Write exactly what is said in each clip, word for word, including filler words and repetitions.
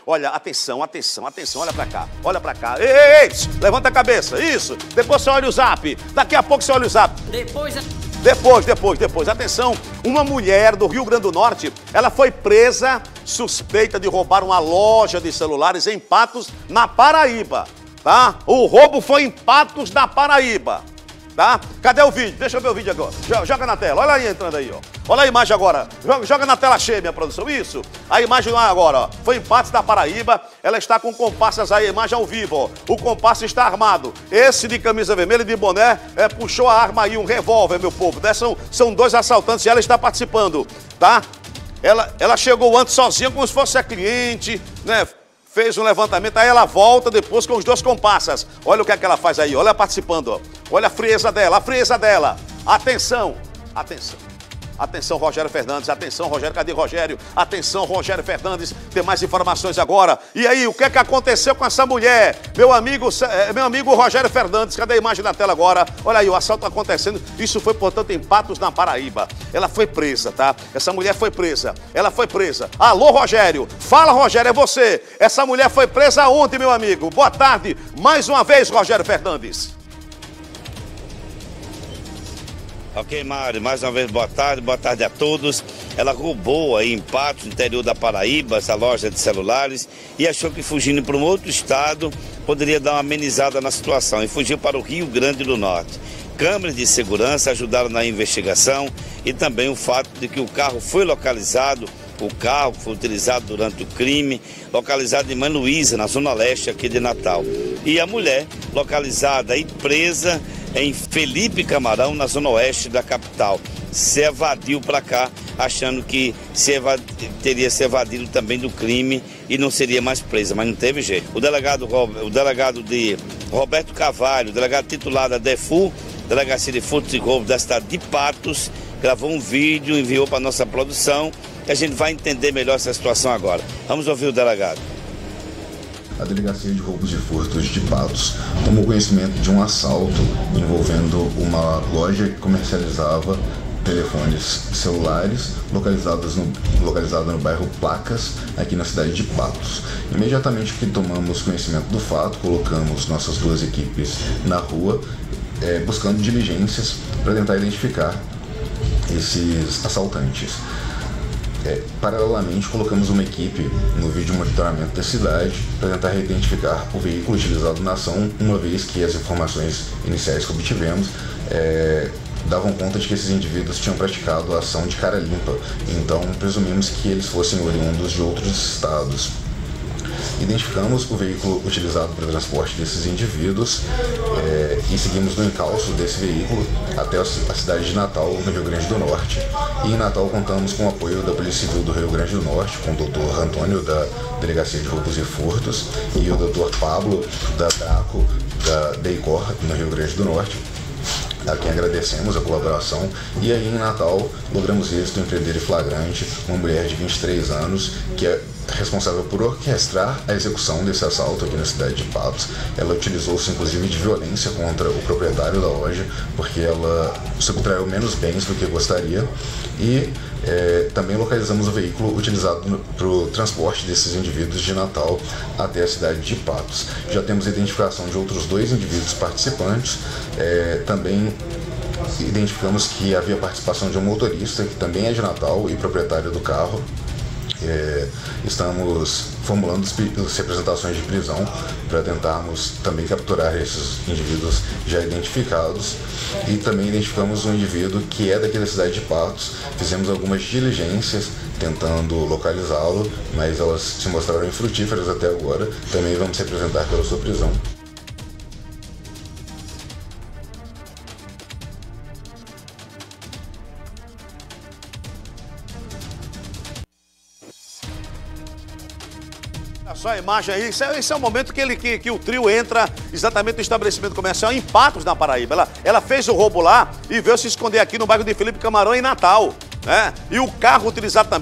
Olha, atenção, atenção, atenção, olha pra cá, olha pra cá. Ei, ei, ei, levanta a cabeça, isso. Depois você olha o zap, daqui a pouco você olha o zap. Depois... Depois, depois, depois. Atenção, uma mulher do Rio Grande do Norte, ela foi presa, suspeita de roubar uma loja de celulares em Patos, na Paraíba, tá? O roubo foi em Patos, na Paraíba, tá? Cadê o vídeo? Deixa eu ver o vídeo agora. Joga na tela, olha aí entrando aí, ó. Olha a imagem agora. Joga, joga na tela cheia, minha produção. Isso. A imagem lá agora, ó. Foi em Patos da Paraíba. Ela está com comparsas aí, a imagem ao vivo, ó. O compasso está armado. Esse de camisa vermelha e de boné é, puxou a arma aí, um revólver, meu povo. Né? São, são dois assaltantes e ela está participando, tá? Ela, ela chegou antes sozinha, como se fosse a cliente, né? Fez um levantamento, aí ela volta depois com os dois comparsas. Olha o que é que ela faz aí, olha ela participando, ó. Olha a frieza dela, a frieza dela. Atenção, atenção. Atenção, Rogério Fernandes, atenção, Rogério, cadê Rogério? Atenção, Rogério Fernandes, tem mais informações agora. E aí, o que é que aconteceu com essa mulher? Meu amigo, meu amigo Rogério Fernandes, cadê a imagem na tela agora? Olha aí, o assalto acontecendo, isso foi, portanto, em Patos, na Paraíba. Ela foi presa, tá? Essa mulher foi presa, ela foi presa. Alô, Rogério, fala, Rogério, é você. Essa mulher foi presa ontem, meu amigo. Boa tarde, mais uma vez, Rogério Fernandes. Ok, Mário, mais uma vez boa tarde, boa tarde a todos. Ela roubou aí em Patos, no interior da Paraíba, essa loja de celulares e achou que fugindo para um outro estado poderia dar uma amenizada na situação e fugiu para o Rio Grande do Norte. Câmeras de segurança ajudaram na investigação e também o fato de que o carro foi localizado, o carro foi utilizado durante o crime, localizado em Mãe Luísa, na zona leste aqui de Natal. E a mulher localizada e presa em Felipe Camarão, na zona oeste da capital. Se evadiu para cá, achando que se evad... teria se evadido também do crime e não seria mais presa, mas não teve jeito. O delegado, o delegado de Roberto Carvalho, o delegado titular da DEFU, Delegacia de Furtos e Roubos da cidade de Patos, gravou um vídeo, enviou para a nossa produção e a gente vai entender melhor essa situação agora. Vamos ouvir o delegado. A Delegacia de Roubos e Furtos de Patos tomou conhecimento de um assalto envolvendo uma loja que comercializava telefones celulares localizados no, localizada no bairro Placas, aqui na cidade de Patos. Imediatamente que tomamos conhecimento do fato, colocamos nossas duas equipes na rua, é, buscando diligências para tentar identificar esses assaltantes. É, paralelamente, colocamos uma equipe no vídeo monitoramento da cidade para tentar identificar o veículo utilizado na ação, uma vez que as informações iniciais que obtivemos é, davam conta de que esses indivíduos tinham praticado a ação de cara limpa, então presumimos que eles fossem oriundos de outros estados. Identificamos o veículo utilizado para o transporte desses indivíduos é, e seguimos no encalço desse veículo até a cidade de Natal, no Rio Grande do Norte. E em Natal contamos com o apoio da Polícia Civil do Rio Grande do Norte, com o doutor Antônio, da Delegacia de Roubos e Furtos, e o doutor Pablo, da DRACO, da DEICOR, no Rio Grande do Norte, a quem agradecemos a colaboração. E aí em Natal logramos êxito em prender em flagrante uma mulher de vinte e três anos que é responsável por orquestrar a execução desse assalto aqui na cidade de Patos. Ela utilizou-se inclusive de violência contra o proprietário da loja, porque ela subtraiu menos bens do que gostaria. E é, também localizamos o veículo utilizado para o transporte desses indivíduos de Natal até a cidade de Patos. Já temos a identificação de outros dois indivíduos participantes. É, também identificamos que havia participação de um motorista que também é de Natal e proprietário do carro. É, estamos formulando as representações de prisão para tentarmos também capturar esses indivíduos já identificados, e também identificamos um indivíduo que é daqui da cidade de Patos. Fizemos algumas diligências tentando localizá-lo, mas elas se mostraram infrutíferas até agora. Também vamos representar pela sua prisão. Só a imagem aí, esse é, esse é o momento que, ele, que, que o trio entra exatamente no estabelecimento comercial em Patos, na Paraíba. Ela, ela fez o roubo lá e veio se esconder aqui no bairro de Felipe Camarão, em Natal, né? E o carro utilizado também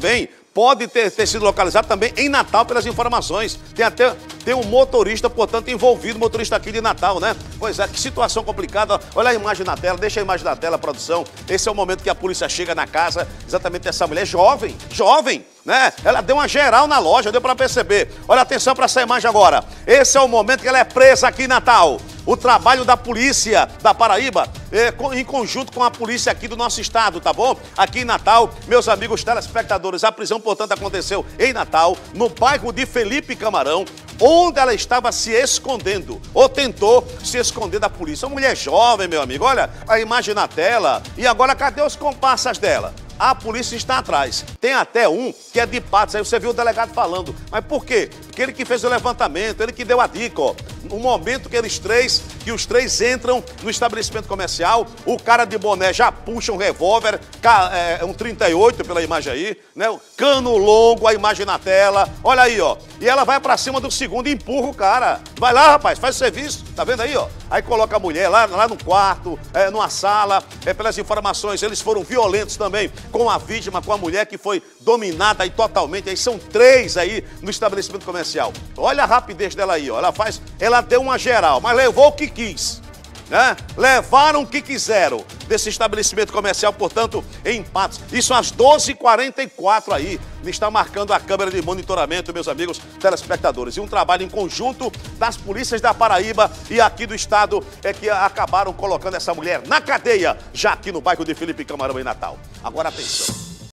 pode ter, ter sido localizado também em Natal pelas informações. Tem até tem um motorista, portanto, envolvido, motorista aqui de Natal, né? Pois é, que situação complicada. Olha a imagem na tela, deixa a imagem na tela, produção. Esse é o momento que a polícia chega na casa, exatamente essa mulher jovem, jovem, né? Ela deu uma geral na loja, deu para perceber. Olha, atenção para essa imagem agora. Esse é o momento que ela é presa aqui em Natal. O trabalho da polícia da Paraíba, é, em conjunto com a polícia aqui do nosso estado, tá bom? Aqui em Natal, meus amigos telespectadores, a prisão, portanto, aconteceu em Natal, no bairro de Felipe Camarão, onde ela estava se escondendo, ou tentou se esconder da polícia. Uma mulher jovem, meu amigo, olha a imagem na tela. E agora, cadê os comparsas dela? A polícia está atrás. Tem até um que é de Patos, aí você viu o delegado falando. Mas por quê? Porque ele que fez o levantamento, ele que deu a dica, ó. No momento que eles três, que os três entram no estabelecimento comercial, o cara de boné já puxa um revólver, é, um trinta e oito pela imagem aí, né? O cano longo, a imagem na tela, olha aí, ó. E ela vai pra cima do segundo e empurra o cara. Vai lá, rapaz, faz o serviço, tá vendo aí, ó? Aí coloca a mulher lá, lá no quarto, é, numa sala, é, pelas informações, eles foram violentos também com a vítima, com a mulher que foi dominada aí totalmente. Aí são três aí no estabelecimento comercial. Olha a rapidez dela aí, ó. Ela faz, ela deu uma geral, mas levou o que quis, né? Levaram o que quiseram desse estabelecimento comercial, portanto, em Patos. Isso às doze e quarenta e quatro aí. Me está marcando a câmera de monitoramento, meus amigos telespectadores. E um trabalho em conjunto das polícias da Paraíba e aqui do estado é que acabaram colocando essa mulher na cadeia, já aqui no bairro de Felipe Camarão, em Natal. Agora atenção.